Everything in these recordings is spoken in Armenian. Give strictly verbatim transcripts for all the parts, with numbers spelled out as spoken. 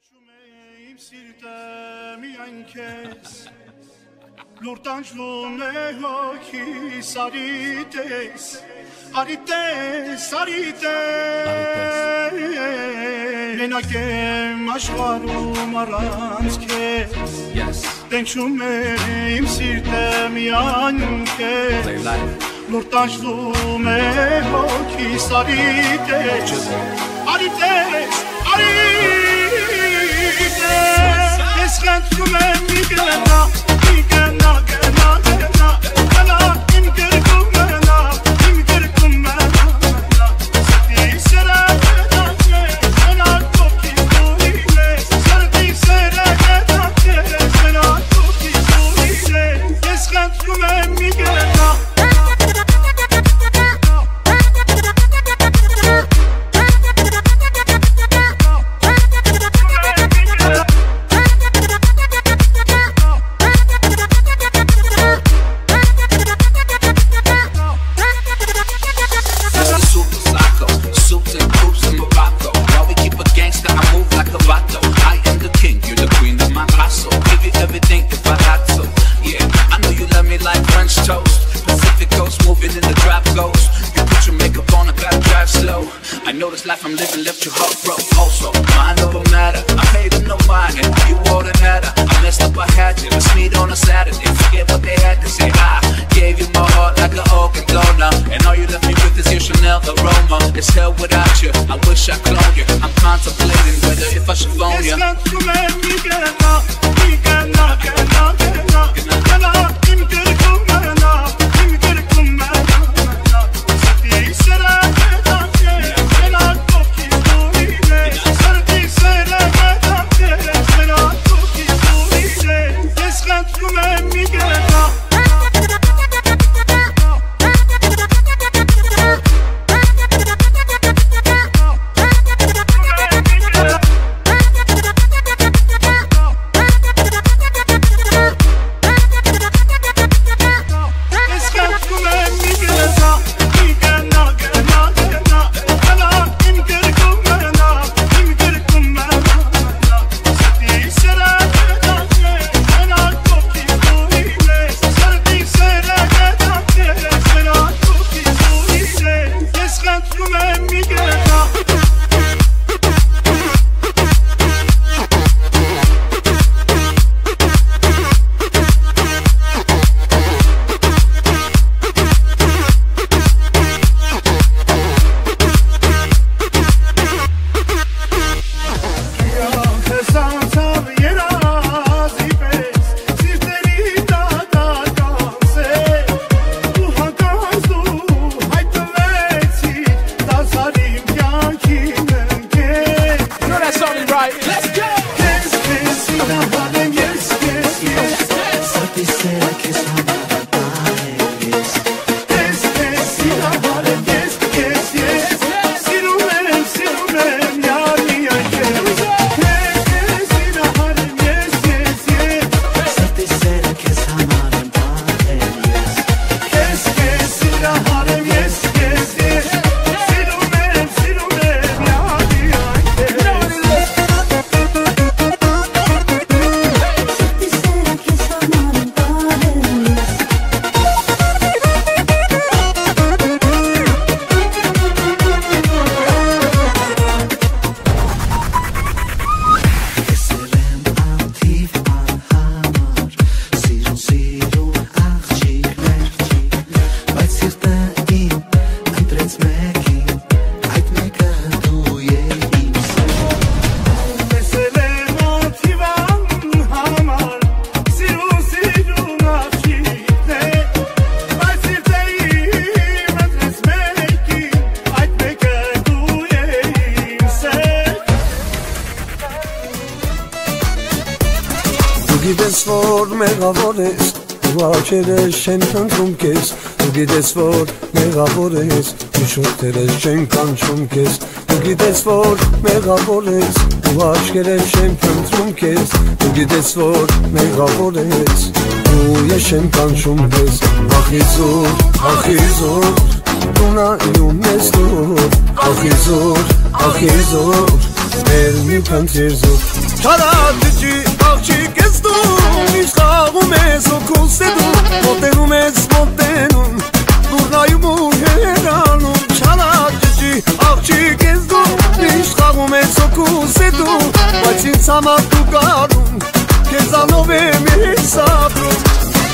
Իմ սիրտը միայն քեզ լուրտանջվում է հոգիս արիտես արիտես արիտես մենակ եմ աշխարհում առանց քեզ տենչում է իմ սիրտը միայն քեզ լուրտանջվում է հոգիս արիտես արիտես Ես խնդրում եմ մի գնա, մի գնա, գնա, գնա, գնա, իմ գրկում մնա, իմ գրկում մնա, սրտի սերը գետա քեզ, մենակ քո կիզուին ես, սրտի սերը գետա քեզ, մենակ քո կիզուին ես, ես խնդրում եմ մի գնա Life I'm living left you heart broke. Also, mind over matter. I paid them no mind, and you wouldn't matter. I messed up, I had you. Let's meet on a Saturday. Forget what they had to say. I gave you my heart like an organ donor, and all you left me with is your Chanel aroma. It's hell without you. I wish I cloned you. I'm contemplating whether if I should phone you. Չերես չեն քնչում քեզ, դու գիտես որ մեղավոր ես, ու շուրթերես չեն կանչում քեզ, դու գիտես որ մեղավոր ես, ու աչքերես չեն քնչում քեզ, դու գիտես որ մեղավոր ես, ու ես չեմ կանչում քեզ, ախիզոր, ախիզոր, դու նայում ես դու, ախիզոր, ախիզոր, ել մի քանչեր զոր Քարաճի աղջիկ ես դու Միշտ խաղում ես օքուս է դու Մոտենում ես մոտենում Դուրնայում ու հերանում Քարաճի աղջիկ ես դու Միշտ խաղում ես օքուս է դու Բայց ինձ համար դու գարում Քեզանով եմ ես ապրում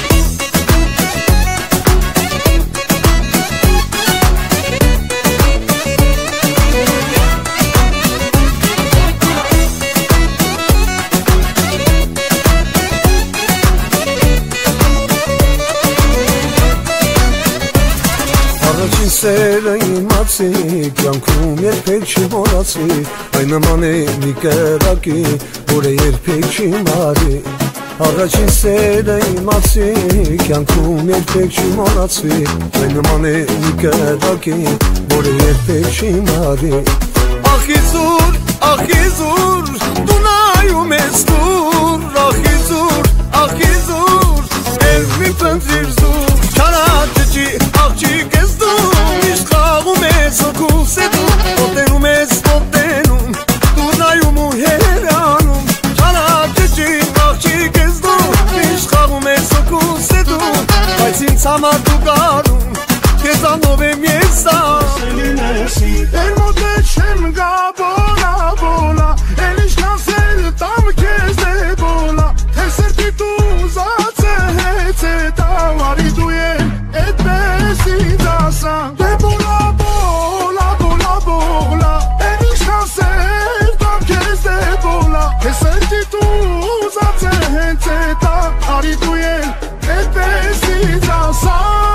Առաջին սերը իմացի, կյանքում երբեք չի մոռացի Այն նման է մի կրակի, որը երբեք չի մարի Առաջին սերը իմացի, կյանքում երբեք չի մոռացի Այն նման է մի կրակի, որը երբեք չի մարի Ախ իզուր, ախ իզուր, դու նայում ես դուր Ախ իզուր, ախ իզուր, էլ մի պնդիր զուր Քարաճի աղջիկ ես դու Միշտ խաղում ես օքուս է դու Մոտենում ես մոտենում Դու նայում ու հերանում Քարաճի աղջիկ ես դու Միշտ խաղում ես օքուս է դու Բայց ինձ համար դու գարում Քեզանով եմ ես ապրում Էլ մոտ է չեմ գա բոլա բոլա Էլ ինչքան սեր տամ քեզ դե բոլա Էլ սրտի դու զացե հեծե տավարի դու եմ Այդպես ինձ ասա Դե բոլա բոլա բոլա բոլա Էլ ինչքան սեր տամ քեզ դե բոլա Էլ սրտի դու զացե հեծե տավարի դու եմ Այդպես ինձ ասա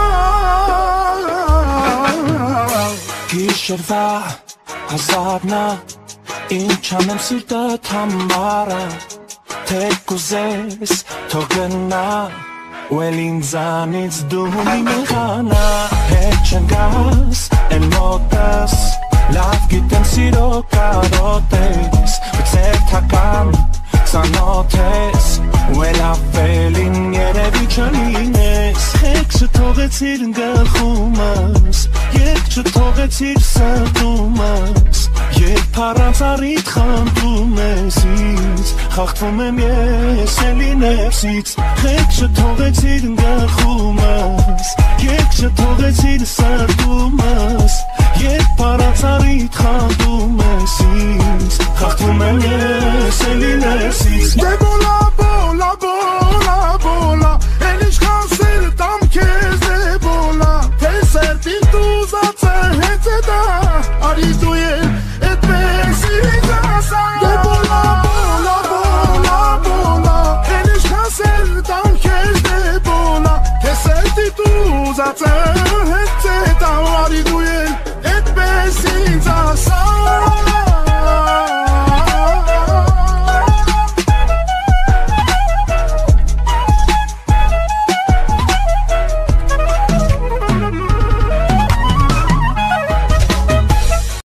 Գիշերվա հազարնա Ինչ անեմ սիրտդ համարը Թե կուզես թող գնա Ու էլ ինձանից դու մի մեղանա Հետ չնգաս էլ մոտս Լավ գիտեմ սիրո կարոտ ես Բայց երթական ծանոթ ես Ու էլ ավելին երևի չլինես Հեկ չթողեցիր գլխումս Երբ չթողեցիր սրտումս Երբ առանց առիթ խանդում ես ինձ Խախտվում եմ ես էլի ներսից Հեկ չթողեցիր գլխումս Երբ չթողեցիր սրտումս Երբ առանց առիթ խանդում ես ինձ Խախտվում եմ ես էլի ներսից Դե բոլա բոլա բոլա բոլա Էլ ինչքան սեր տամ քեզ դե բոլա Թե սրտի դու զացե հեծե դա Արի դու եմ այդպես ինձ ասա Դե բոլա բոլա բոլա բոլա Էլ ինչքան սեր տամ քեզ դե բոլա Թե սրտի դու զացե հեծե դա Արի դու եմ այդպես ինձ ասա